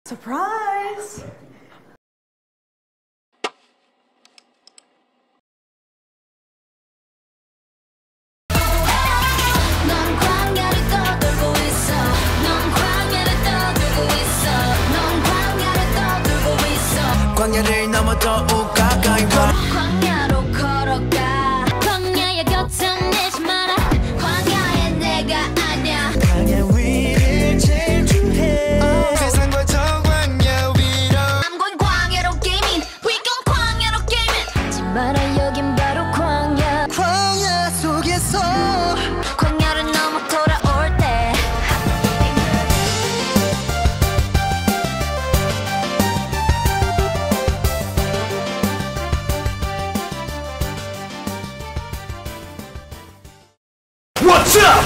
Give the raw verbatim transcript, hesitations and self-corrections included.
Surprise! 광야를 넘어 더욱 가까이 와 광야로 걸어가 광야의 곁은 내지 마라 광야에 내가 아냐 광야 위를 질주해 oh, 세상과 저 광야 위로 I'm going 광야로 gaming We go 광야로 gaming 하지 마라 여긴 바로 광야 광야 속에서 광야를 넘어 돌아올 때 What's up?